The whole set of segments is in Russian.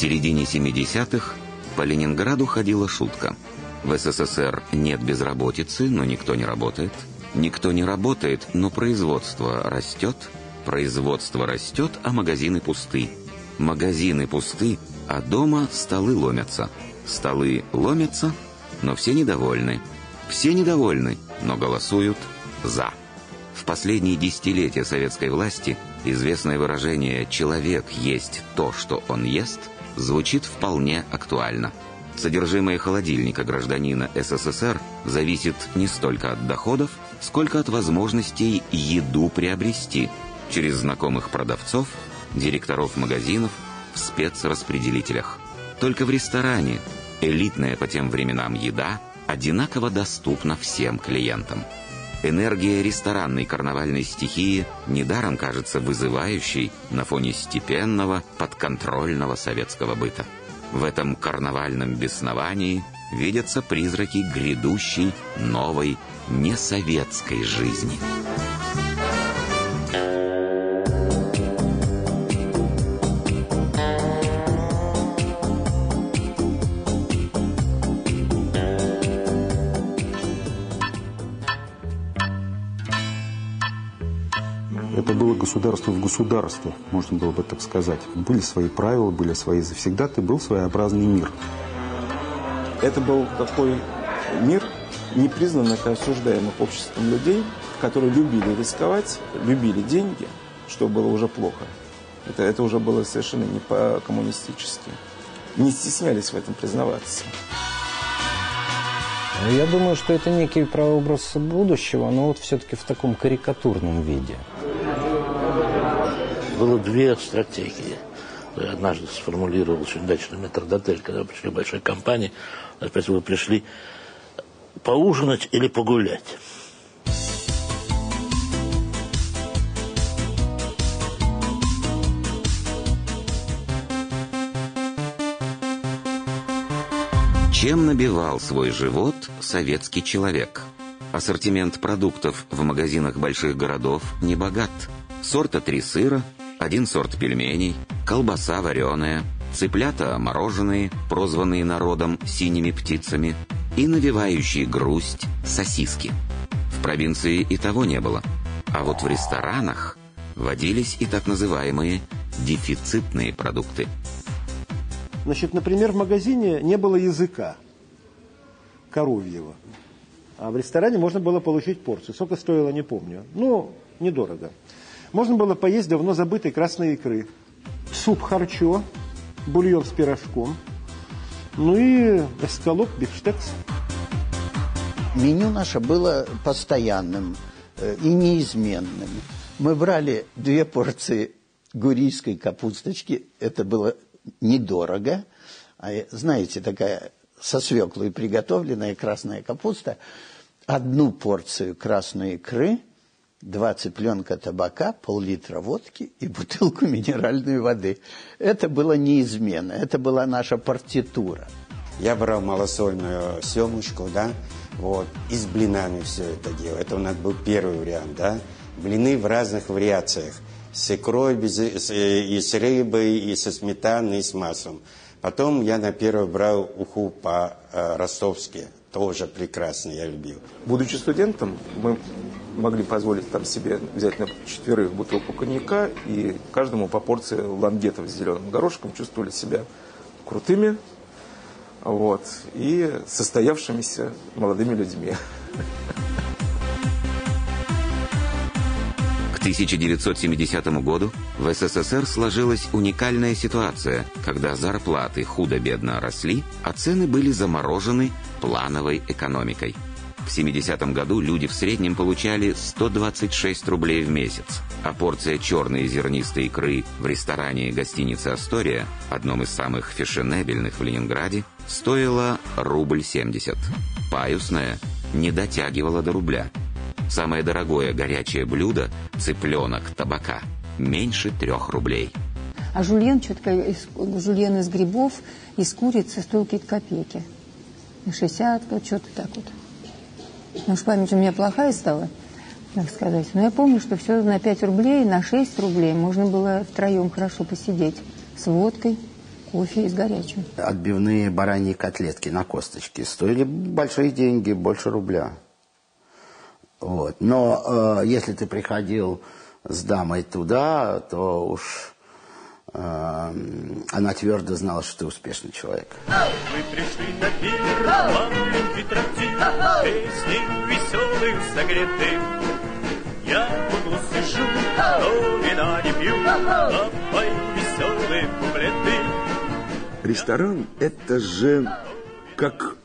середине 70-х по Ленинграду ходила шутка. В СССР нет безработицы, но никто не работает. Никто не работает, но производство растет. Производство растет, а магазины пусты. Магазины пусты, а дома столы ломятся. Столы ломятся, но все недовольны. Все недовольны, но голосуют «за». В последние десятилетия советской власти известное выражение «человек есть то, что он ест» звучит вполне актуально. Содержимое холодильника гражданина СССР зависит не столько от доходов, сколько от возможностей еду приобрести через знакомых продавцов, директоров магазинов, в спецраспределителях. Только в ресторане элитная по тем временам еда одинаково доступна всем клиентам. Энергия ресторанной карнавальной стихии недаром кажется вызывающей на фоне степенного, подконтрольного советского быта. В этом карнавальном бесновании видятся призраки грядущей, новой, несоветской жизни. Это было государство в государстве, можно было бы так сказать. Были свои правила, были свои завсегдаты, был своеобразный мир. Это был такой мир, непризнанных и осуждаемых обществом людей, которые любили рисковать, любили деньги, что было уже плохо. Это уже было совершенно не по-коммунистически. Не стеснялись в этом признаваться. Я думаю, что это некий прообраз будущего, но вот все-таки в таком карикатурном виде. Было две стратегии. Я однажды сформулировал очень удачно метрдотель, когда пришли большие компании, вы пришли поужинать или погулять. Чем набивал свой живот советский человек? Ассортимент продуктов в магазинах больших городов не богат. Сорта 3 сыра, 1 сорт пельменей, колбаса вареная, цыплята мороженые, прозванные народом синими птицами, и навевающие грусть сосиски. В провинции и того не было. А вот в ресторанах водились и так называемые дефицитные продукты. Значит, например, в магазине не было языка коровьего, а в ресторане можно было получить порцию. Сколько стоило, не помню. Ну, недорого. Можно было поесть давно забытой красной икры, суп харчо, бульон с пирожком, ну и эскалоп, бифштекс. Меню наше было постоянным и неизменным. Мы брали 2 порции гурийской капусточки, это было недорого. А, знаете, такая со свеклой приготовленная красная капуста, 1 порцию красной икры, 2 цыпленка табака, пол-литра водки и бутылку минеральной воды. Это было неизменно, это была наша партитура. Я брал малосольную семушку, да, вот, и с блинами все это делал. Это у нас был первый вариант, да. Блины в разных вариациях. С икрой, и с рыбой, и со сметаной, и с маслом. Потом я на первый брал уху по-ростовски. Тоже прекрасно, я любил. Будучи студентом, мы могли позволить там себе взять на 4 бутылку коньяка и каждому по порции лангетов с зеленым горошком, чувствовали себя крутыми, вот, и состоявшимися молодыми людьми. К 1970 году в СССР сложилась уникальная ситуация, когда зарплаты худо-бедно росли, а цены были заморожены плановой экономикой. В 70-м году люди в среднем получали 126 рублей в месяц, а порция черной зернистой икры в ресторане гостиницы «Астория», одном из самых фешенебельных в Ленинграде, стоила 1,70 рубля. Паюсная не дотягивала до рубля. Самое дорогое горячее блюдо – цыпленок табака – меньше 3 рублей. А жульен, жульен из грибов, из курицы стоил какие-то копейки. 60, что-то так вот. Ну уж память у меня плохая стала, так сказать. Но я помню, что все на 5 рублей, на 6 рублей можно было втроем хорошо посидеть с водкой. кофе из горячего. Отбивные бараньи котлетки на косточке стоили большие деньги, больше рубля. Вот. Но если ты приходил с дамой туда, то уж она твердо знала, что ты успешный человек. Мы пришли на пир, маленький трактир, песни веселых согреты. Я буду сижу, но вина не пью, а пою веселые куплеты. Ресторан – это же как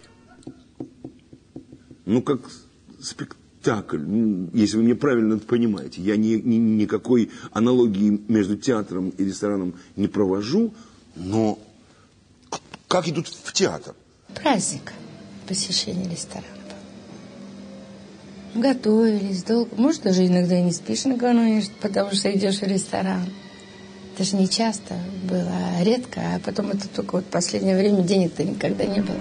спектакль, если вы меня правильно это понимаете. Я никакой аналогии между театром и рестораном не провожу, но как идут в театр? Праздник посещения ресторана. Готовились долго. Может, даже иногда и не спишь накануне, потому что идешь в ресторан. Это же не часто было, а редко. А потом это только вот в последнее время денег-то никогда не было.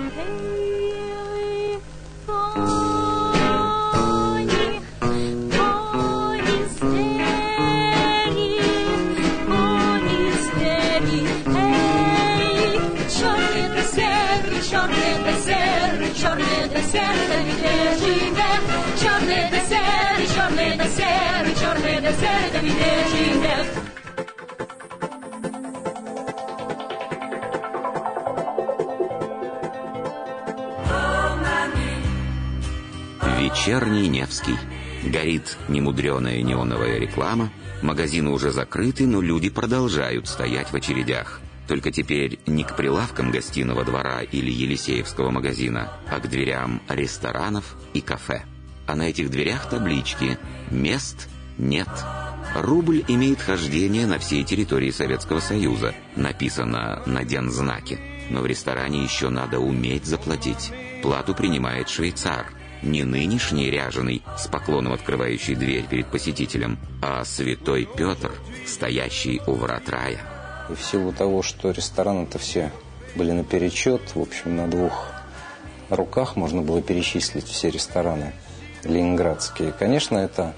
Вечерний Невский. Горит немудреная неоновая реклама. Магазины уже закрыты, но люди продолжают стоять в очередях. Только теперь не к прилавкам гостиного двора или Елисеевского магазина, а к дверям ресторанов и кафе. А на этих дверях таблички «Мест нет». Рубль имеет хождение на всей территории Советского Союза, написано на дензнаке. Но в ресторане еще надо уметь заплатить. Плату принимает швейцар. Не нынешний ряженый, с поклоном открывающий дверь перед посетителем, а святой Петр, стоящий у врат рая. И в силу того, что рестораны-то все были наперечет, в общем, на двух руках можно было перечислить все рестораны ленинградские. Конечно, это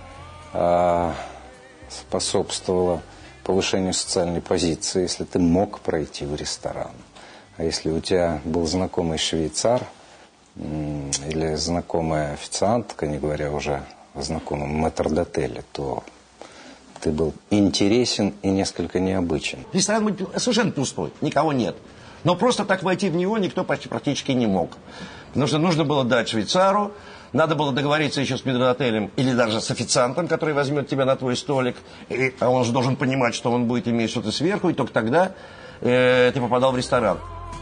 способствовало повышению социальной позиции, если ты мог пройти в ресторан. А если у тебя был знакомый швейцар или знакомая официантка, не говоря уже о знакомом метрдотеле, то ты был интересен и несколько необычен. Ресторан был совершенно пустой, никого нет. Но просто так войти в него никто практически не мог. Потому что нужно было дать швейцару, надо было договориться еще с метрдотелем или даже с официантом, который возьмет тебя на твой столик. А он же должен понимать, что он будет иметь что-то сверху, и только тогда ты попадал в ресторан.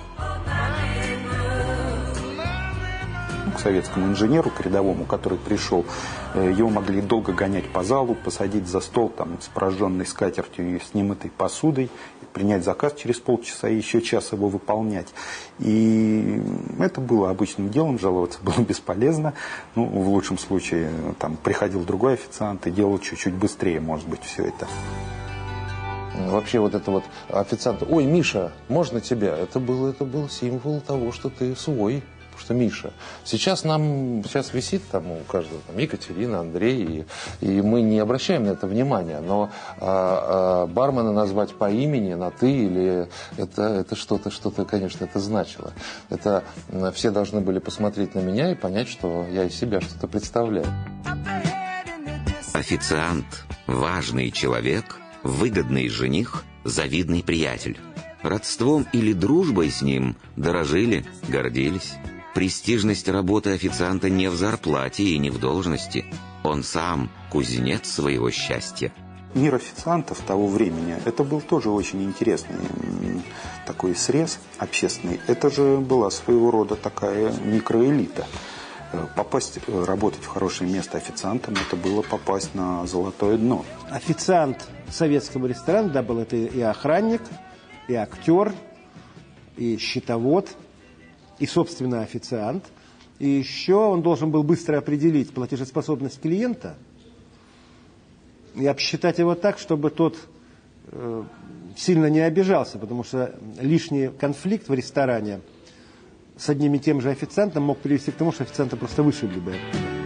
К советскому инженеру, к рядовому, который пришел, его могли долго гонять по залу, посадить за стол там, с прожженной скатертью и с немытой посудой, принять заказ через полчаса и еще час его выполнять. И это было обычным делом, жаловаться было бесполезно. Ну, в лучшем случае там приходил другой официант и делал чуть-чуть быстрее, может быть, все это. Вообще вот это вот официант, ой, Миша, можно тебя? Это был символ того, что ты свой. Что Миша. Сейчас висит там у каждого там, Екатерина, Андрей, и мы не обращаем на это внимания, но бармена назвать по имени, на ты, или это что-то, конечно, это значило. Это все должны были посмотреть на меня и понять, что я из себя что-то представляю. Официант, важный человек, выгодный жених, завидный приятель. Родством или дружбой с ним дорожили, гордились. Престижность работы официанта не в зарплате и не в должности. Он сам кузнец своего счастья. Мир официантов того времени, это был тоже очень интересный такой срез общественный. Это же была своего рода такая микроэлита. Попасть, работать в хорошее место официантом, это было попасть на золотое дно. Официант советского ресторана, да, был это и охранник, и актер, и счетовод, и, собственно, официант. И еще он должен был быстро определить платежеспособность клиента и обсчитать его так, чтобы тот сильно не обижался, потому что лишний конфликт в ресторане с одним и тем же официантом мог привести к тому, что официанта просто вышибли бы.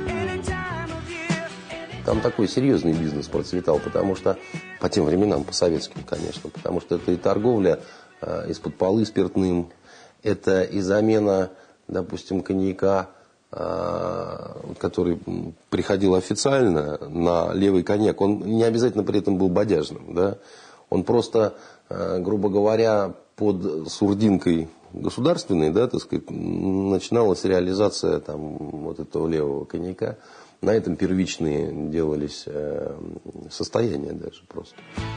Там такой серьезный бизнес процветал, потому что по тем временам, по советским, конечно, потому что это и торговля из-под полы спиртным. Это и замена, допустим, коньяка, который приходил официально на левый коньяк. Он не обязательно при этом был бодяжным. Да? Он просто, грубо говоря, под сурдинкой государственной, да, так сказать, начиналась реализация там, вот этого левого коньяка. На этом первичные делались состояния даже просто.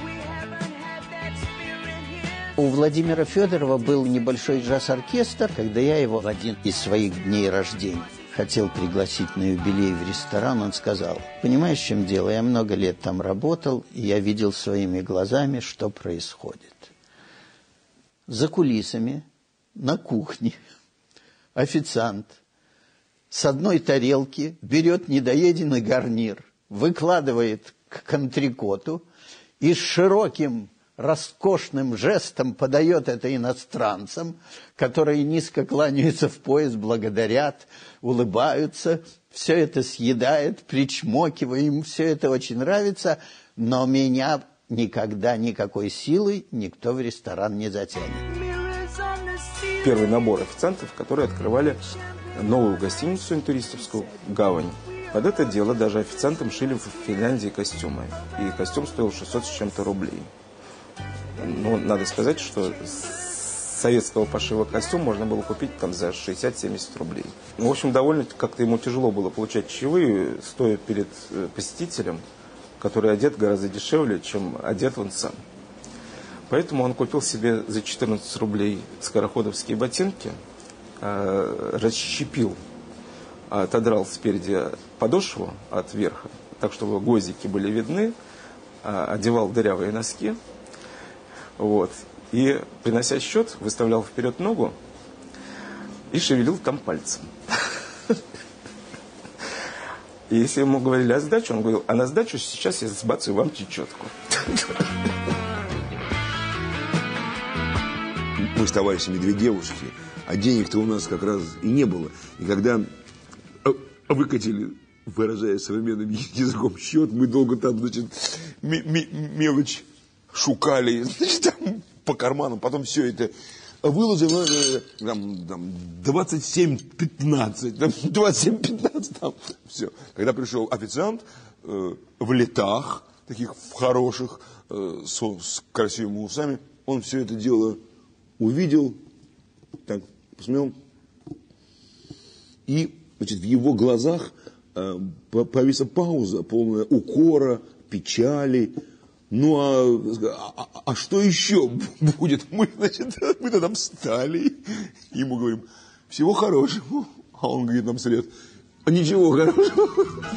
У Владимира Федорова был небольшой джаз-оркестр. Когда я его в один из своих дней рождения хотел пригласить на юбилей в ресторан, он сказал: понимаешь, в чем дело? Я много лет там работал, и я видел своими глазами, что происходит. За кулисами, на кухне, официант с одной тарелки берет недоеденный гарнир, выкладывает к антрикоту и с широким роскошным жестом подает это иностранцам, которые низко кланяются в пояс, благодарят, улыбаются, все это съедает, причмокивая, им все это очень нравится, но меня никогда никакой силой никто в ресторан не затянет. Первый набор официантов, которые открывали новую гостиницу интуристовскую «Гавань». Под это дело даже официантам шили в Финляндии костюмы. И костюм стоил 600 с чем-то рублей. Ну, надо сказать, что советского пошива костюм можно было купить там за 60-70 рублей. Ну, в общем, довольно как-то ему тяжело было получать чаевые, стоя перед посетителем, который одет гораздо дешевле, чем одет он сам. Поэтому он купил себе за 14 рублей скороходовские ботинки, расщепил, отодрал спереди подошву от верха, так, чтобы гвоздики были видны, одевал дырявые носки, вот, и, принося счет, выставлял вперед ногу и шевелил там пальцем. И если ему говорили о сдаче, он говорил: а на сдачу сейчас я сбацаю вам чечетку. Мы с товарищами две девушки, а денег-то у нас как раз и не было. И когда выкатили, выражая современным языком, счет, мы долго там, значит, мелочь шукали, значит, там, по карманам, потом все это выложили, там 27-15, там 27-15, там все. Когда пришел официант в летах, таких хороших, с красивыми усами, он все это дело увидел, так, посмотрел, и, значит, в его глазах повисла пауза, полная укора, печали. Ну, а что еще будет? Мы, значит, мы-то там встали, ему говорим: всего хорошего. А он говорит нам вслед: ничего хорошего.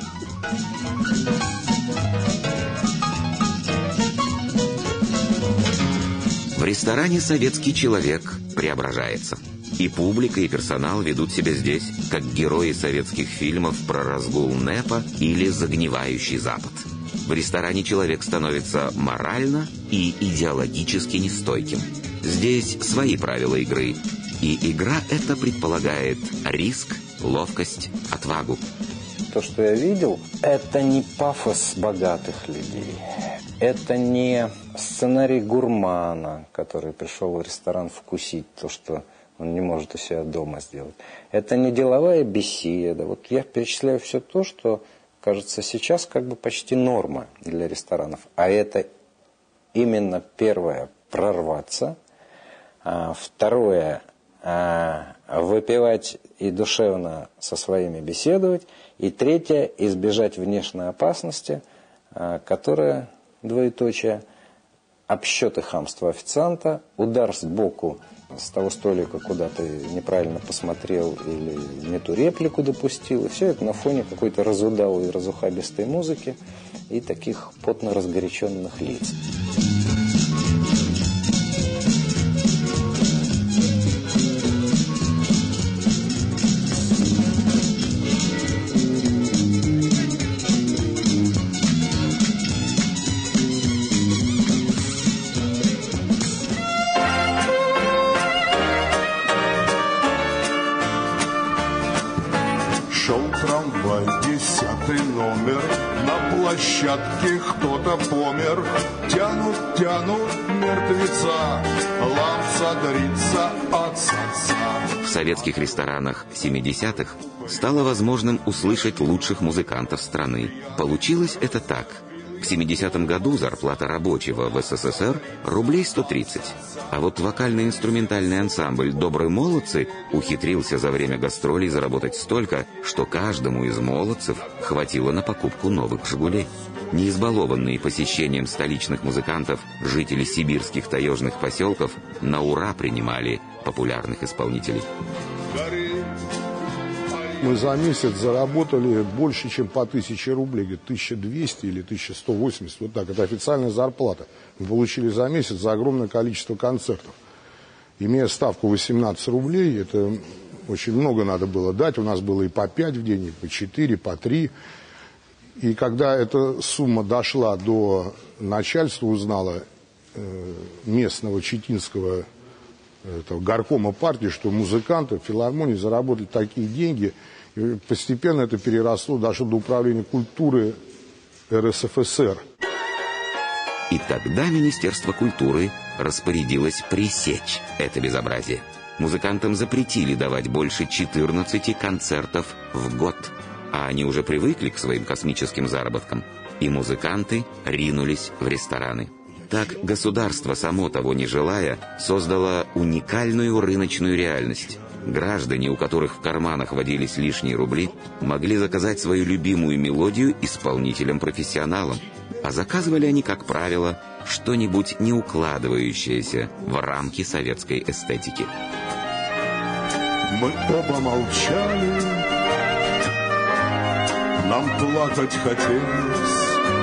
В ресторане советский человек преображается. И публика, и персонал ведут себя здесь, как герои советских фильмов про разгул НЭПа или загнивающий Запад. В ресторане человек становится морально и идеологически нестойким. Здесь свои правила игры. И игра эта предполагает риск, ловкость, отвагу. То, что я видел, это не пафос богатых людей. Это не сценарий гурмана, который пришел в ресторан вкусить то, что он не может у себя дома сделать. Это не деловая беседа. Вот я перечисляю все то, что кажется сейчас как бы почти норма для ресторанов. А это именно первое – прорваться. Второе – выпивать и душевно со своими беседовать. И третье – избежать внешней опасности, которая, двоеточие, обсчет и хамство официанта, удар сбоку с того столика, куда ты неправильно посмотрел или не ту реплику допустил. И все это на фоне какой-то разудалой и разухабистой музыки и таких потно разгоряченных лиц. Шел трамвай, 10-й номер, на площадке кто-то помер, тянут мертвеца, ламса дарится от сорца. В советских ресторанах 70-х стало возможным услышать лучших музыкантов страны. Получилось это так. В 70-м году зарплата рабочего в СССР рублей 130. А вот вокально-инструментальный ансамбль «Добрые молодцы» ухитрился за время гастролей заработать столько, что каждому из молодцев хватило на покупку новых «Жигулей». Не избалованные посещением столичных музыкантов, жители сибирских таежных поселков на ура принимали популярных исполнителей. Мы за месяц заработали больше, чем по 1000 рублей, где-то 1200 или 1180, вот так. Это официальная зарплата. Мы получили за месяц за огромное количество концертов. Имея ставку 18 рублей, это очень много надо было дать. У нас было и по 5 в день, и по 4, по 3. И когда эта сумма дошла до начальства, узнала местного читинского горкома партии, что музыканты в филармонии заработали такие деньги, и постепенно это переросло, дошло до управления культуры РСФСР. И тогда Министерство культуры распорядилось пресечь это безобразие. Музыкантам запретили давать больше 14 концертов в год. А они уже привыкли к своим космическим заработкам. И музыканты ринулись в рестораны. Так государство, само того не желая, создало уникальную рыночную реальность. Граждане, у которых в карманах водились лишние рубли, могли заказать свою любимую мелодию исполнителям-профессионалам. А заказывали они, как правило, что-нибудь не укладывающееся в рамки советской эстетики. Мы оба молчали, нам плакать хотелось,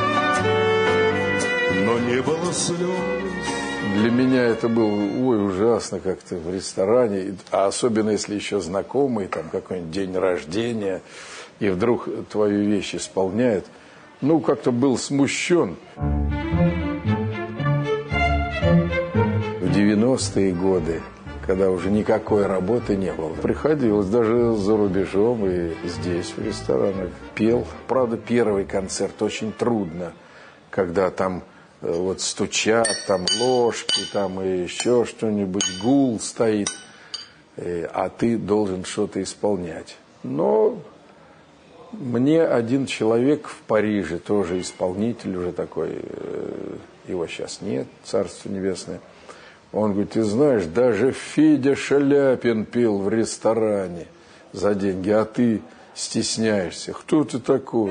но не было слез. Для меня это было, ужасно как-то в ресторане, а особенно если еще знакомый, там какой-нибудь день рождения, и вдруг твою вещь исполняет. Ну, как-то был смущен. В 90-е годы, когда уже никакой работы не было, приходилось даже за рубежом и здесь, в ресторанах, пел. Правда, первый концерт очень трудно, когда там вот стучат, там ложки, там и еще что-нибудь, гул стоит, а ты должен что-то исполнять. Но мне один человек в Париже, тоже исполнитель уже такой, его сейчас нет, Царство Небесное, он говорит: ты знаешь, даже Федя Шаляпин пел в ресторане за деньги, а ты стесняешься. Кто ты такой?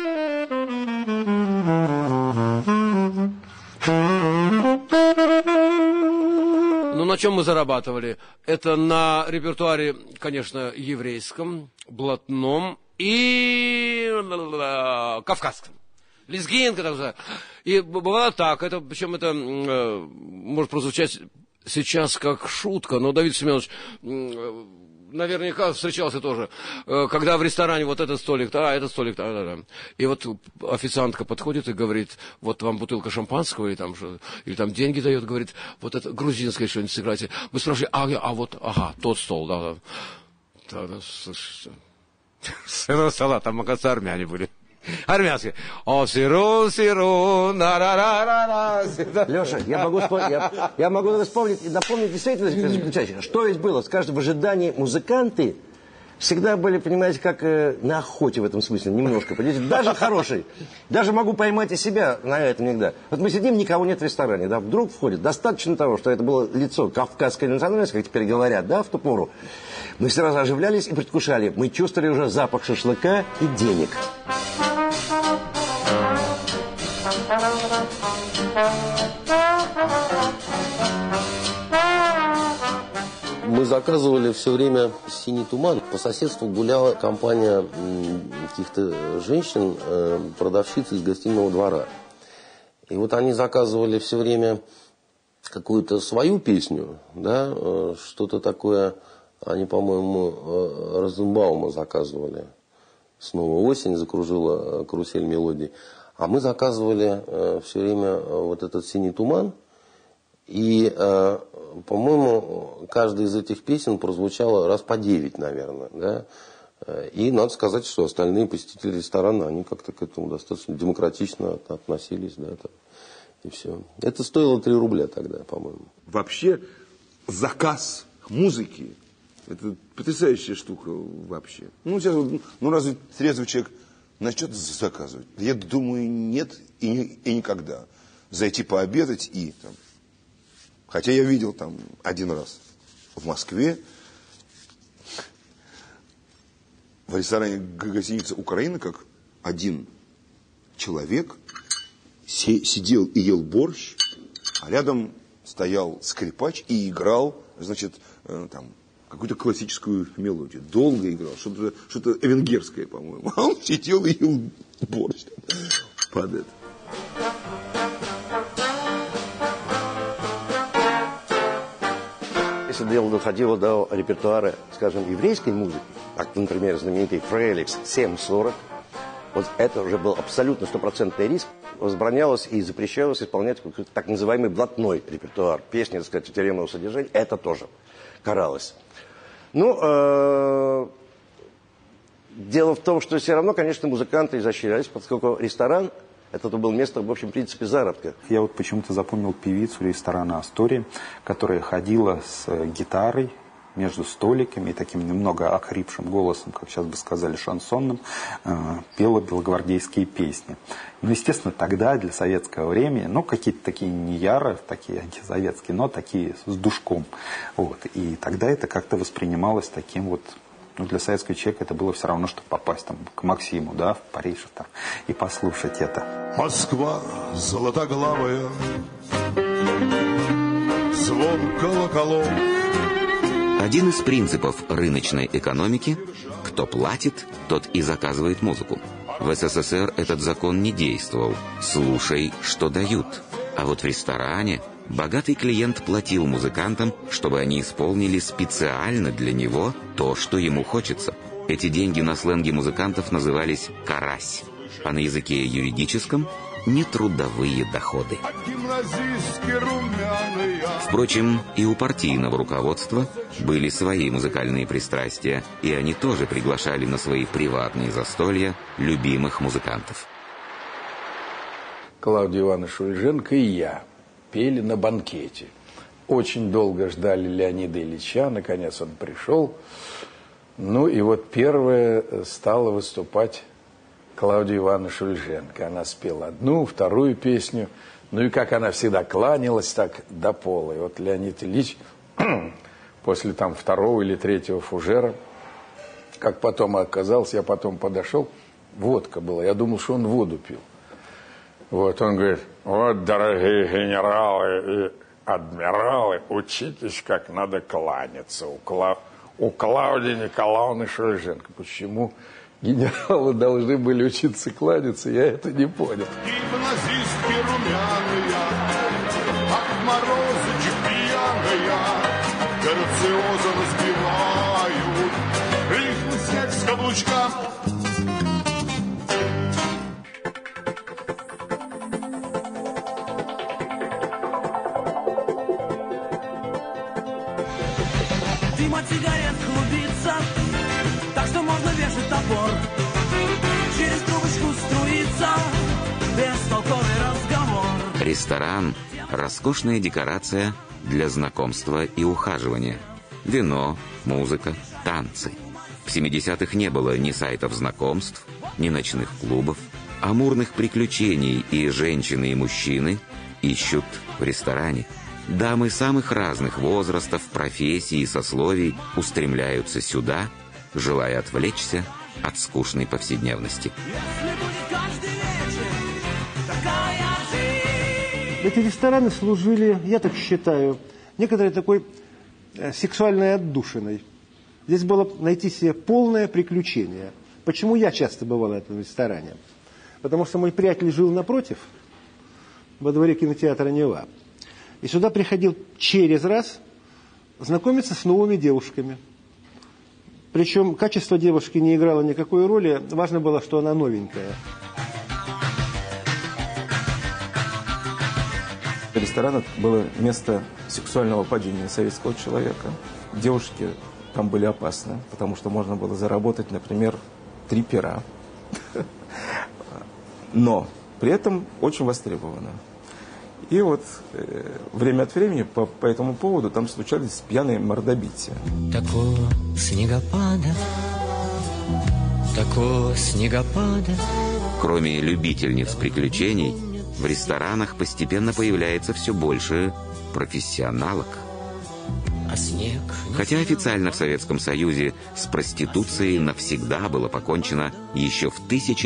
Ну, на чем мы зарабатывали? Это на репертуаре, конечно, еврейском, блатном и кавказском. Лезгинка, так сказать. И бывало так, это, причем это может прозвучать сейчас как шутка, но Давид Семенович наверняка встречался тоже, когда в ресторане вот этот столик, этот столик, да. И вот официантка подходит и говорит: вот вам бутылка шампанского, или там деньги дает, говорит: вот это грузинское что-нибудь сыграйте. Мы спрашиваем: тот стол, да. Слушайте, с этого стола там, оказывается, армяне были. Армянские. Леша, я могу вспомнить и напомнить действительность заключательно. Что ведь было? Скажем, в ожидании музыканты всегда были, понимаете, как на охоте в этом смысле, немножко. Понимаете, даже хороший. Даже могу поймать и себя на этом иногда. Вот мы сидим, никого нет в ресторане, да, вдруг входит. Достаточно того, что это было лицо кавказской национальности, как теперь говорят, да, в ту пору. Мы сразу оживлялись и предвкушали. Мы чувствовали уже запах шашлыка и денег. Мы заказывали все время «Синий туман». По соседству гуляла компания каких-то женщин, продавщиц из гостиного двора. И вот они заказывали все время какую-то свою песню, да, что-то такое. Они, по-моему, Розенбаума заказывали. «Снова осень», закружила карусель мелодий. А мы заказывали все время вот этот «Синий туман». И, по-моему, каждая из этих песен прозвучала раз по 9, наверное. Да? И надо сказать, что остальные посетители ресторана, они как-то к этому достаточно демократично относились, да, там, и все. Это стоило 3 рубля тогда, по-моему. Вообще, заказ музыки – это потрясающая штука вообще. Ну, сейчас, разве трезвый человек начнет заказывать? Я думаю, нет и никогда. Зайти пообедать и там. Хотя я видел там один раз в Москве в ресторане гостиницы «Украина», как один человек сидел и ел борщ, а рядом стоял скрипач и играл, значит, там, какую-то классическую мелодию. Долго играл, что-то венгерское, по-моему. А он сидел и ел борщ под это. Если дело доходило до репертуара, скажем, еврейской музыки, как, например, знаменитый Фреликс 7:40, вот это уже был абсолютно стопроцентный риск. Возбранялось и запрещалось исполнять так называемый блатной репертуар. Песни, так сказать, тюремного содержания, это тоже каралось. Ну, дело в том, что все равно, конечно, музыканты изощрялись, поскольку ресторан это было место, в общем, в принципе, заработка. Я вот почему-то запомнил певицу ресторана «Астория», которая ходила с гитарой между столиками и таким немного охрипшим голосом, как сейчас бы сказали, шансонным, пела белогвардейские песни. Ну, естественно, тогда, для советского времени, ну, какие-то такие не ярые, такие антисоветские, но такие с душком. Вот. И тогда это как-то воспринималось таким вот, ну, для советского человека это было все равно, что попасть там к Максиму, да, в Париж там, и послушать это. Москва золотоглавая, звон колоколов. Один из принципов рыночной экономики – кто платит, тот и заказывает музыку. В СССР этот закон не действовал. Слушай, что дают. А вот в ресторане богатый клиент платил музыкантам, чтобы они исполнили специально для него то, что ему хочется. Эти деньги на сленге музыкантов назывались «карась», а на языке юридическом – нетрудовые доходы. Впрочем, и у партийного руководства были свои музыкальные пристрастия, и они тоже приглашали на свои приватные застолья любимых музыкантов. Клавдия Ивановна Шульженко и я пели на банкете. Очень долго ждали Леонида Ильича, наконец он пришел. Ну и вот первая стала выступать Клавдия Ивановна Шульженко. Она спела одну, вторую песню. Ну и как она всегда кланялась так до пола. И вот Леонид Ильич после там 2-го или 3-го фужера, как потом оказалось, я потом подошел, водка была. Я думал, что он воду пил. Вот он говорит: вот, дорогие генералы и адмиралы, учитесь, как надо кланяться у Клавдии Николаевны Шульженко. Почему генералы должны были учиться кланяться, я это не понял. Гимназистки румяные, от морозочек пьяная, грациозно разбивают, рифмы снять с каблучка. Дым от сигарет клубится, так что можно вешать топор. Через трубочку струится бестолковый разговор. Ресторан – роскошная декорация для знакомства и ухаживания. Вино, музыка, танцы. В 70-х не было ни сайтов знакомств, ни ночных клубов. Амурных приключений и женщины, и мужчины ищут в ресторане. Дамы самых разных возрастов, профессий и сословий устремляются сюда, желая отвлечься от скучной повседневности. Эти рестораны служили, я так считаю, некоторой такой сексуальной отдушиной. Здесь было найти себе полное приключение. Почему я часто бывал в этом ресторане? Потому что мой приятель жил напротив, во дворе кинотеатра «Нева». И сюда приходил через раз знакомиться с новыми девушками. Причем качество девушки не играло никакой роли, важно было, что она новенькая. Ресторан было место сексуального падения советского человека. Девушки там были опасны, потому что можно было заработать, например, 3 пера. Но при этом очень востребовано. И вот время от времени по этому поводу там случались пьяные мордобития. Такого снегопада. Кроме любительниц приключений, в ресторанах постепенно появляется все больше профессионалок. Хотя официально в Советском Союзе с проституцией навсегда было покончено еще в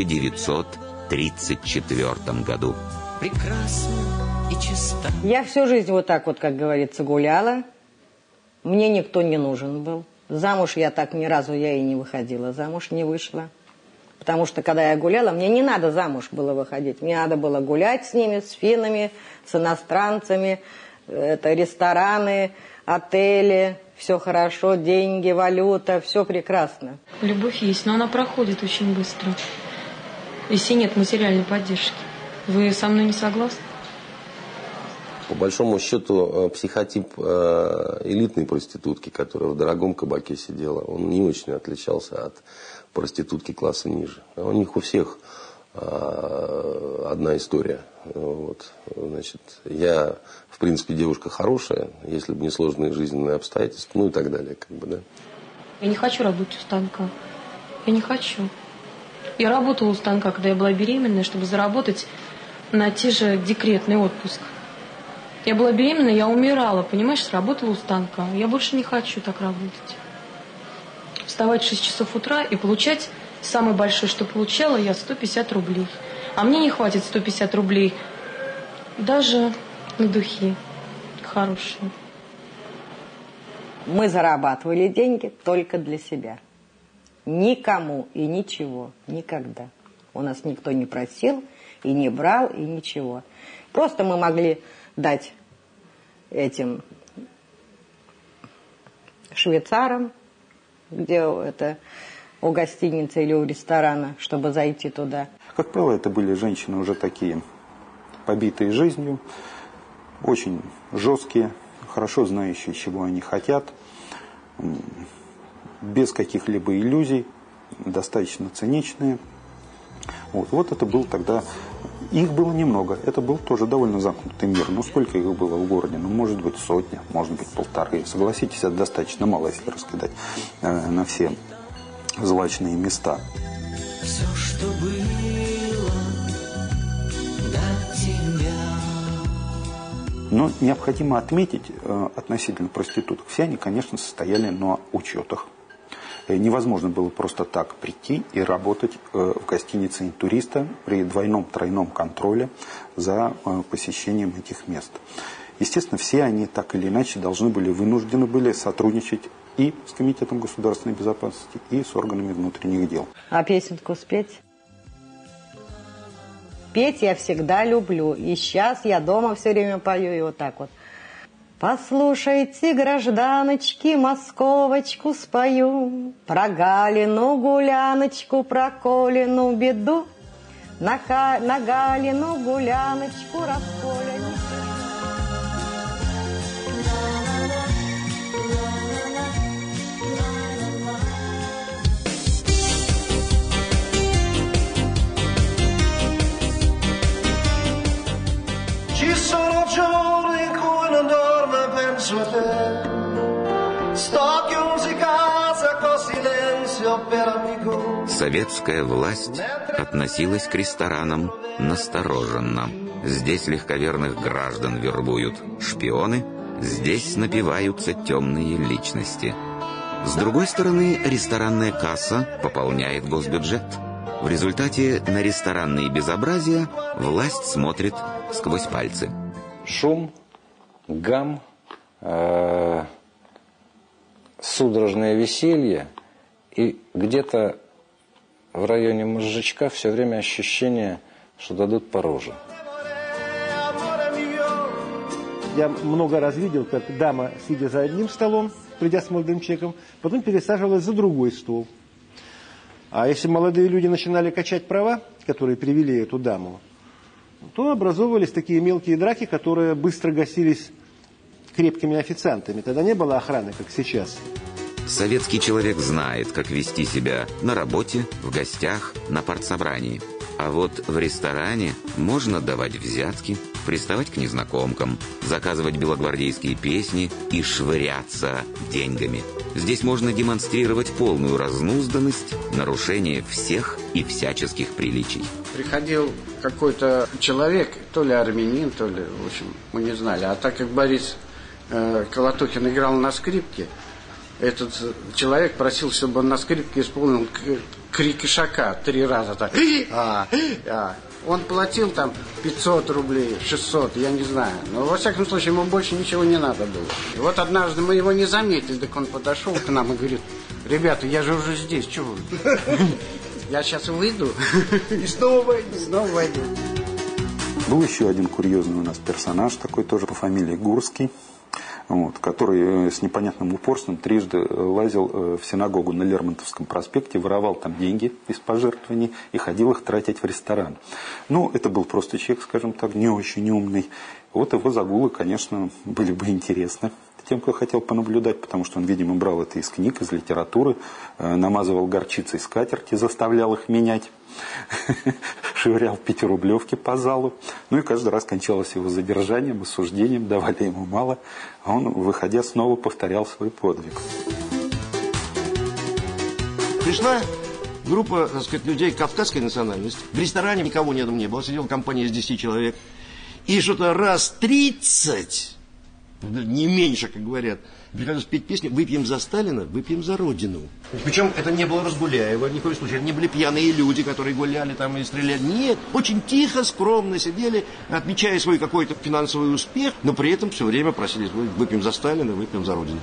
1934 году. Прекрасно и чисто. Я всю жизнь вот так вот, как говорится, гуляла. Мне никто не нужен был. Замуж я так ни разу и не выходила. Замуж не вышла. Потому что, когда я гуляла, мне не надо замуж было выходить. Мне надо было гулять с ними, с финнами, с иностранцами. Это рестораны, отели, все хорошо, деньги, валюта, все прекрасно. Любовь есть, но она проходит очень быстро. Если нет материальной поддержки. Вы со мной не согласны? По большому счету, психотип элитной проститутки, которая в дорогом кабаке сидела, он не очень отличался от проститутки класса ниже. У них у всех одна история. Вот. Значит, я, в принципе, девушка хорошая, если бы не сложные жизненные обстоятельства, ну и так далее. Как бы, да. Я не хочу работать у станка. Я не хочу. Я работала у станка, когда я была беременная, чтобы заработать на те же декретный отпуск. Я была беременна, я умирала, понимаешь, работала у станка. Я больше не хочу так работать. Вставать в 6 часов утра и получать, самое большое, что получала, я 150 рублей. А мне не хватит 150 рублей даже на духи хорошие. Мы зарабатывали деньги только для себя. Никому и ничего, никогда. У нас никто не просил, и не брал, и ничего. Просто мы могли дать этим швейцарам, где это у гостиницы или у ресторана, чтобы зайти туда. Как правило, это были женщины уже такие побитые жизнью, очень жесткие, хорошо знающие, чего они хотят, без каких-либо иллюзий, достаточно циничные. Вот это был тогда... Их было немного. Это был тоже довольно замкнутый мир. Ну, сколько их было в городе? Ну, может быть, 100, может быть, 1,5. Согласитесь, это достаточно мало, если раскидать на все злачные места. Все, что было до тебя. Но необходимо отметить относительно проституток. Все они, конечно, состояли на учетах. Невозможно было просто так прийти и работать в гостинице интуриста при двойном-тройном контроле за посещением этих мест. Естественно, все они так или иначе вынуждены были сотрудничать и с Комитетом государственной безопасности, и с органами внутренних дел. А песенку спеть? Петь я всегда люблю. И сейчас я дома все время пою, и вот так вот. Послушайте, гражданочки, московочку спою, про Галину гуляночку, про Колину беду, на Галину гуляночку расколя не Ci sono giorni in cui non dormo e penso a te. Sto chiuso in casa con silenzio per amico. Советская власть относилась к ресторанам настороженно. Здесь легковерных граждан вербуют шпионы, здесь напиваются темные личности. С другой стороны, ресторанная касса пополняет госбюджет. В результате на ресторанные безобразия власть смотрит сквозь пальцы. Шум, гам, судорожное веселье и где-то в районе мозжечка все время ощущение, что дадут по роже. Я много раз видел, как дама, сидя за одним столом, придя с молодым человеком, потом пересаживалась за другой стол. А если молодые люди начинали качать права, которые привели эту даму, то образовывались такие мелкие драки, которые быстро гасились крепкими официантами. Тогда не было охраны, как сейчас. Советский человек знает, как вести себя на работе, в гостях, на партсобрании. А вот в ресторане можно давать взятки, приставать к незнакомкам, заказывать белогвардейские песни и швыряться деньгами. Здесь можно демонстрировать полную разнузданность, нарушение всех и всяческих приличий. Приходил какой-то человек, то ли армянин, то ли, в общем, мы не знали. А так как Борис Колотухин играл на скрипке, этот человек просил, чтобы он на скрипке исполнил крик ишака 3 раза так. Он платил там 500 рублей, 600, я не знаю. Но, во всяком случае, ему больше ничего не надо было. И вот однажды мы его не заметили, так он подошел к нам и говорит: ребята, я же уже здесь, чего вы? Я сейчас выйду. И снова войду. Снова войду. Был еще один курьезный у нас персонаж, такой тоже по фамилии Гурский. Вот, который с непонятным упорством трижды лазил в синагогу на Лермонтовском проспекте, воровал там деньги из пожертвований и ходил их тратить в ресторан. Ну, это был просто человек, скажем так, не очень умный. Вот его загулы, конечно, были бы интересны тем, кто хотел понаблюдать, потому что он, видимо, брал это из книг, из литературы, намазывал горчицей скатерти, заставлял их менять, швырял 5-рублевки по залу. Ну и каждый раз кончалось его задержанием, осуждением, давали ему мало, а он, выходя, снова повторял свой подвиг. Пришла группа, так сказать, людей кавказской национальности. В ресторане никого рядом не было, сидела компания из 10 человек. И что-то раз 30... не меньше, как говорят, приходилось петь песню «Выпьем за Сталина, выпьем за Родину». Причем это не было Разгуляева, ни в коем случае. Это не были пьяные люди, которые гуляли там и стреляли. Нет, очень тихо, скромно сидели, отмечая свой какой-то финансовый успех, но при этом все время просили «Выпьем за Сталина, выпьем за Родину».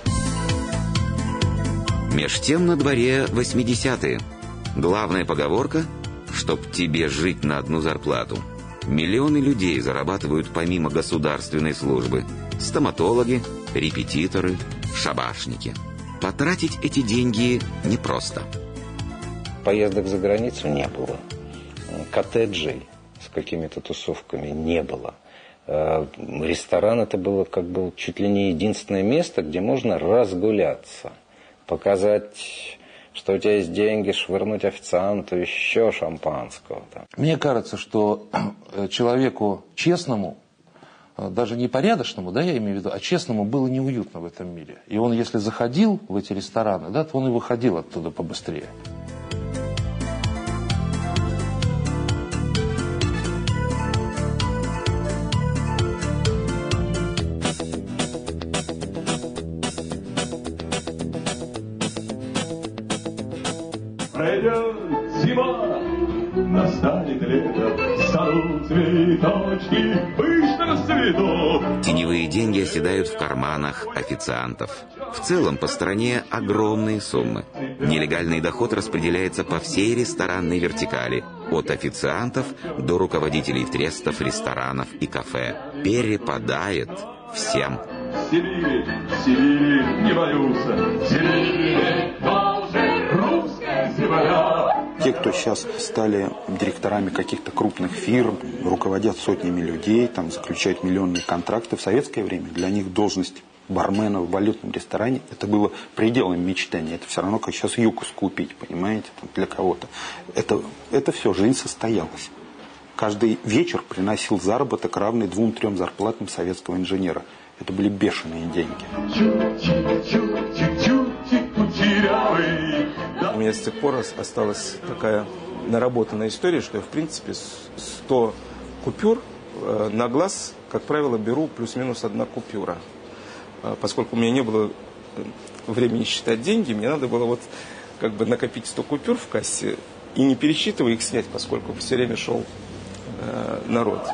Меж тем на дворе 80-е. Главная поговорка «Чтоб тебе жить на одну зарплату». Миллионы людей зарабатывают помимо государственной службы. Стоматологи, репетиторы, шабашники. Потратить эти деньги непросто. Поездок за границу не было. Коттеджей с какими-то тусовками не было. Ресторан это было как бы чуть ли не единственное место, где можно разгуляться. Показать, что у тебя есть деньги, швырнуть официанту еще шампанского. Там. Мне кажется, что человеку честному, даже не порядочному, да, я имею в виду, а честному было неуютно в этом мире. И он, если заходил в эти рестораны, да, то он и выходил оттуда побыстрее. Пройдет зима, настанет лето, в саду цветочки пышно расцветут. Теневые деньги оседают в карманах официантов. В целом по стране огромные суммы. Нелегальный доход распределяется по всей ресторанной вертикали. От официантов до руководителей трестов, ресторанов и кафе. Перепадает всем. Сибирь, Сибирь, не боюсь, Сибирь, должен русская земля. Те, кто сейчас стали директорами каких-то крупных фирм, руководят сотнями людей, там, заключают миллионные контракты, в советское время для них должность бармена в валютном ресторане это было пределом мечтания. Это все равно, как сейчас юкус купить, понимаете, там, для кого-то. Это все, жизнь состоялась. Каждый вечер приносил заработок, равный 2-3 зарплатам советского инженера. Это были бешеные деньги. У меня с тех пор осталась такая наработанная история, что я, в принципе, 100 купюр на глаз, как правило, беру плюс-минус 1 купюра. Поскольку у меня не было времени считать деньги, мне надо было вот как бы накопить 100 купюр в кассе и не пересчитывая их снять, поскольку все время шел народ.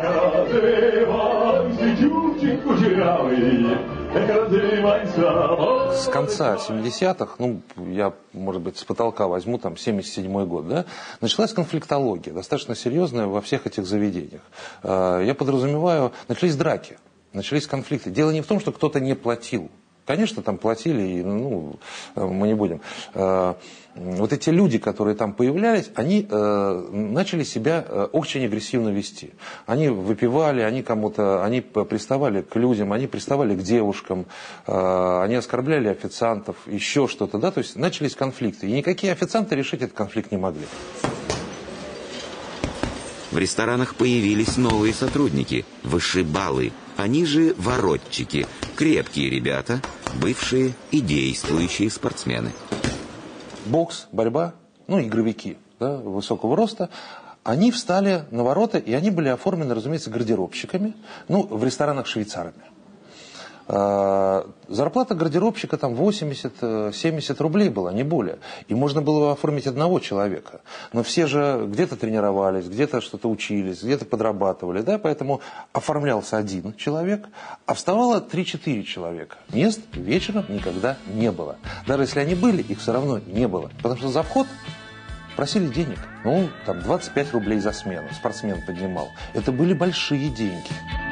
С конца 70-х, ну, я, может быть, с потолка возьму, там, 77-й год, да, началась конфликтология, достаточно серьезная во всех этих заведениях. Я подразумеваю, начались драки, начались конфликты. Дело не в том, что кто-то не платил Конечно, там платили, и, ну, мы не будем. Вот эти люди, которые там появлялись, они начали себя очень агрессивно вести. Они выпивали, они приставали к людям, они приставали к девушкам, они оскорбляли официантов, еще что-то, да, то есть начались конфликты. И никакие официанты решить этот конфликт не могли. В ресторанах появились новые сотрудники – вышибалы. Они же воротчики, крепкие ребята, бывшие и действующие спортсмены. Бокс, борьба, ну, игровики, да, высокого роста, они встали на ворота, и они были оформлены, разумеется, гардеробщиками, ну, в ресторанах швейцарами. Зарплата гардеробщика там 80-70 рублей была, не более. И можно было оформить одного человека. Но все же где-то тренировались, где-то что-то учились, где-то подрабатывали, да, поэтому оформлялся один человек, а вставало 3-4 человека. Мест вечером никогда не было. Даже если они были, их все равно не было. Потому что за вход просили денег. Ну, там 25 рублей за смену спортсмен поднимал. Это были большие деньги.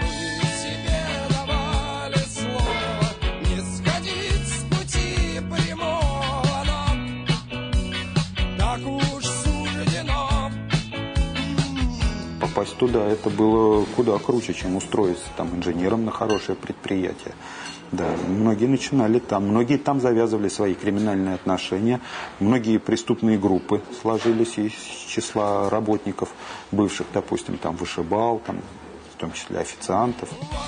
Попасть туда, это было куда круче, чем устроиться там инженером на хорошее предприятие. Да, многие начинали там, многие там завязывали свои криминальные отношения, многие преступные группы сложились из числа работников бывших, допустим, там вышибал, там, в том числе официантов.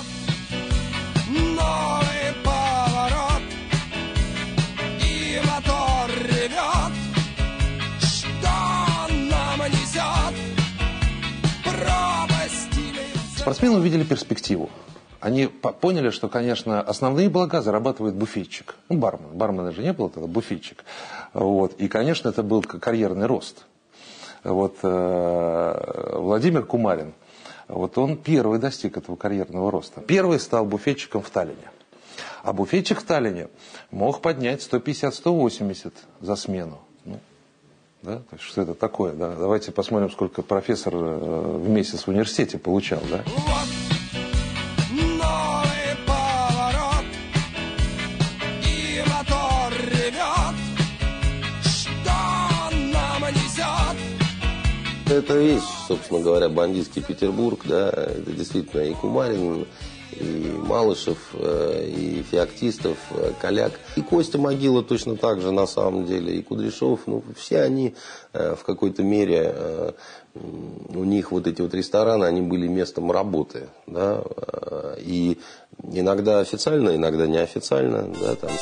Спортсмены увидели перспективу. Они поняли, что, конечно, основные блага зарабатывает буфетчик. Ну, бармен. Бармена же не было тогда, буфетчик. Вот. И, конечно, это был карьерный рост. Вот, Владимир Кумарин, вот он первый достиг этого карьерного роста. Первый стал буфетчиком в Таллине. А буфетчик в Таллине мог поднять 150-180 за смену. Ну, да? То есть, что это такое? Да? Давайте посмотрим, сколько профессор в месяц в университете получал. Да? Это весь, собственно говоря, бандитский Петербург, да, это действительно и Кумарин, и Малышев, и Феоктистов, Коляк, и Костя Могила точно так же на самом деле, и Кудряшов, ну, все они в какой-то мере, у них вот эти вот рестораны, они были местом работы, да, и иногда официально, иногда неофициально, да, там.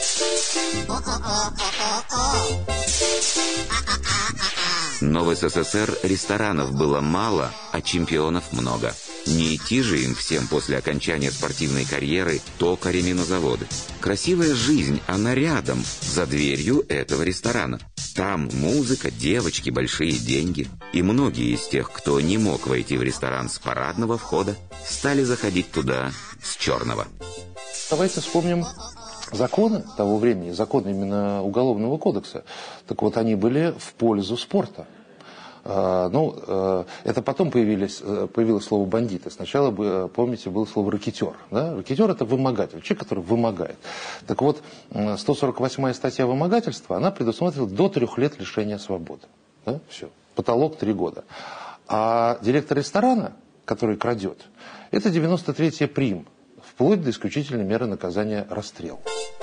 Но в СССР ресторанов было мало, а чемпионов много. Не идти же им всем после окончания спортивной карьеры токарями на заводы. Красивая жизнь, она рядом, за дверью этого ресторана. Там музыка, девочки, большие деньги. И многие из тех, кто не мог войти в ресторан с парадного входа, стали заходить туда с черного. Давайте вспомним законы того времени, законы именно Уголовного кодекса. Так вот, они были в пользу спорта. Это потом появилось слово «бандиты». Сначала, помните, было слово «рэкетер». Да? Рэкетер – это вымогатель, человек, который вымогает. Так вот, 148-я статья вымогательства, она предусматривала до 3 лет лишения свободы. Да? Все. Потолок 3 года. А директор ресторана, который крадет, это 93-я прим, вплоть до исключительной меры наказания расстрел.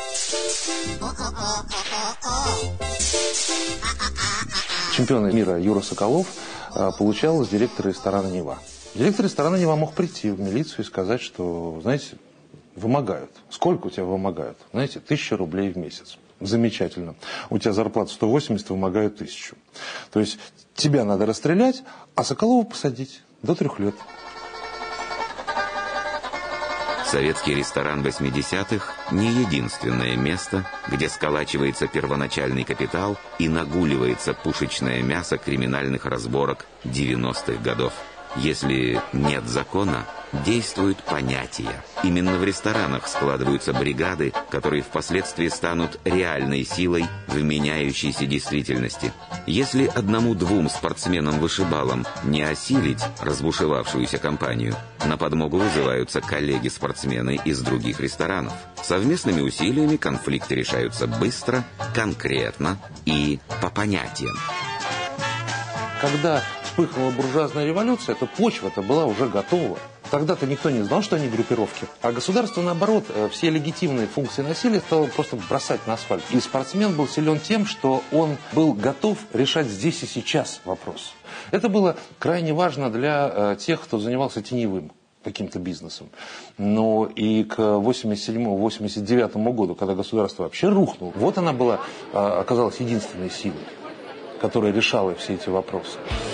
Чемпион мира Юра Соколов получал с директора ресторана «Нева». Директор ресторана «Нева» мог прийти в милицию и сказать, что, знаете, вымогают. Сколько у тебя вымогают? Знаете, 1000 рублей в месяц. Замечательно. У тебя зарплата 180, вымогают 1000. То есть тебя надо расстрелять, а Соколова посадить до 3 лет. Советский ресторан 80-х – не единственное место, где сколачивается первоначальный капитал и нагуливается пушечное мясо криминальных разборок 90-х годов. Если нет закона, действуют понятия. Именно в ресторанах складываются бригады, которые впоследствии станут реальной силой в меняющейся действительности. Если одному-двум спортсменам-вышибалам не осилить разбушевавшуюся компанию, на подмогу вызываются коллеги-спортсмены из других ресторанов. Совместными усилиями конфликты решаются быстро, конкретно и по понятиям. Когда вспыхнула буржуазная революция, эта почва-то была уже готова. Тогда-то никто не знал, что они группировки. А государство, наоборот, все легитимные функции насилия стало просто бросать на асфальт. И спортсмен был силен тем, что он был готов решать здесь и сейчас вопрос. Это было крайне важно для тех, кто занимался теневым каким-то бизнесом. Но и к 87-89 году, когда государство вообще рухнуло, вот она была, оказалась единственной силой, которая решала все эти вопросы.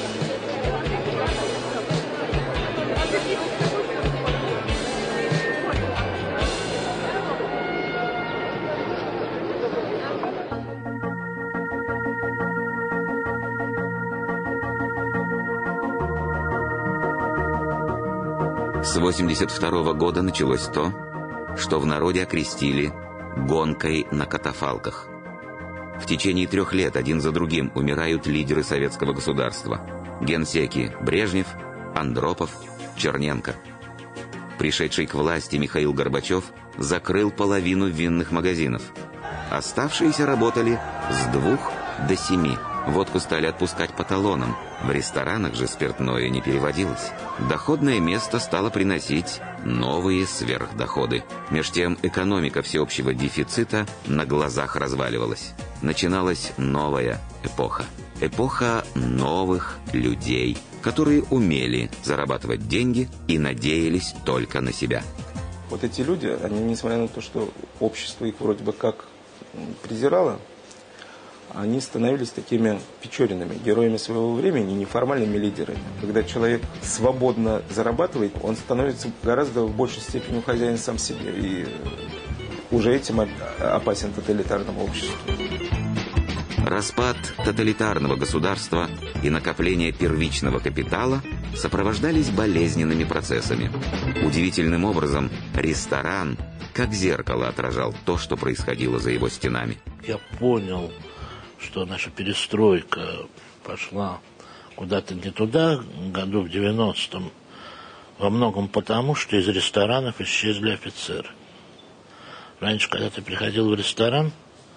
С 82 года началось то, что в народе окрестили «гонкой на катафалках». В течение 3 лет один за другим умирают лидеры советского государства. Генсеки Брежнев, Андропов, Черненко. Пришедший к власти Михаил Горбачев закрыл половину винных магазинов. Оставшиеся работали с 2 до 7. Водку стали отпускать по талонам. В ресторанах же спиртное не переводилось. Доходное место стало приносить новые сверхдоходы. Меж тем экономика всеобщего дефицита на глазах разваливалась. Начиналась новая эпоха. Эпоха новых людей, которые умели зарабатывать деньги и надеялись только на себя. Вот эти люди, они, несмотря на то, что общество их вроде бы как презирало, они становились такими Печориными, героями своего времени, неформальными лидерами. Когда человек свободно зарабатывает, он становится гораздо в большей степени хозяин сам себе. И уже этим опасен тоталитарному обществу. Распад тоталитарного государства и накопление первичного капитала сопровождались болезненными процессами. Удивительным образом ресторан, как зеркало, отражал то, что происходило за его стенами. Я понял, что наша перестройка пошла куда-то не туда, году в 90-м, во многом потому, что из ресторанов исчезли офицеры. Раньше, когда ты приходил в ресторан,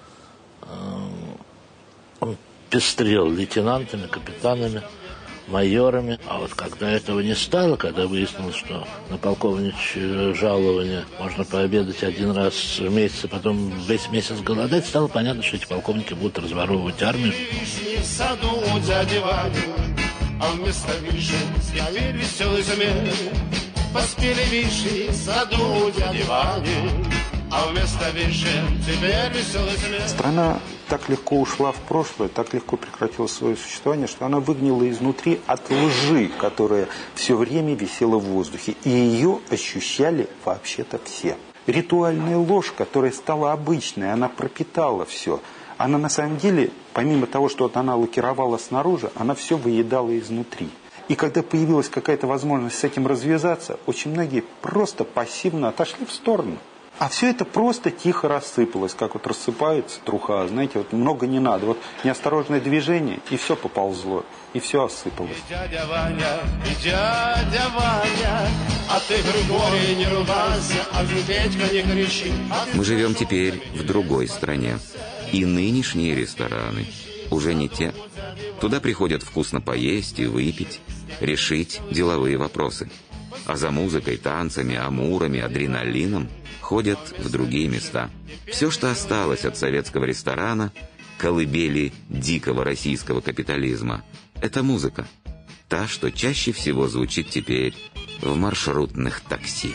он пестрел лейтенантами, капитанами, майорами. А вот когда этого не стало, когда выяснилось, что на полковничье жалование можно пообедать 1 раз в месяц, а потом весь месяц голодать, стало понятно, что эти полковники будут разворовывать армию. В саду у дяди Вани, а вместо вишни спели веселый замер. Поспели вишни в саду у дяди Вани, а вместо вишен теперь веселый замер. Страна так легко ушла в прошлое, так легко прекратила свое существование, что она выгнила изнутри от лжи, которая все время висела в воздухе. И ее ощущали вообще-то все. Ритуальная ложь, которая стала обычной, она пропитала все. Она на самом деле, помимо того, что вот она лакировала снаружи, она все выедала изнутри. И когда появилась какая-то возможность с этим развязаться, очень многие просто пассивно отошли в сторону. А все это просто тихо рассыпалось, как вот рассыпается труха, знаете, вот много не надо. Вот неосторожное движение, и все поползло, и все осыпалось. И дядя Ваня, а ты, Григорий, не ругайся, а Петька не кричи. Мы живем теперь в другой стране. И нынешние рестораны уже не те. Туда приходят вкусно поесть и выпить, решить деловые вопросы. А за музыкой, танцами, амурами, адреналином ходят в другие места. Все, что осталось от советского ресторана, колыбели дикого российского капитализма, это музыка. Та, что чаще всего звучит теперь в маршрутных такси.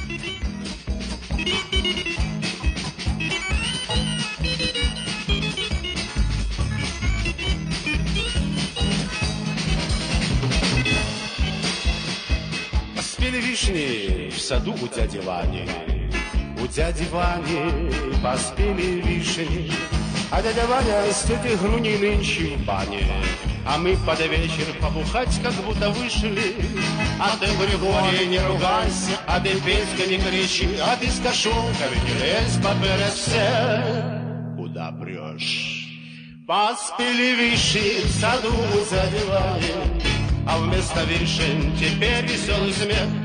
Поспели вишни в саду у дяди Вани. У дяди Вани поспели вишни, А дядя Ваня с тетей Груней нынче в бане. А мы под вечер побухать как будто вышли. А ты, Григорий, не ругайся, а ты, Петька, не кричи, а ты с кошелками не лезь поперед всех. Куда прешь? Поспели виши в саду задевали, а вместо вишен теперь веселый смех.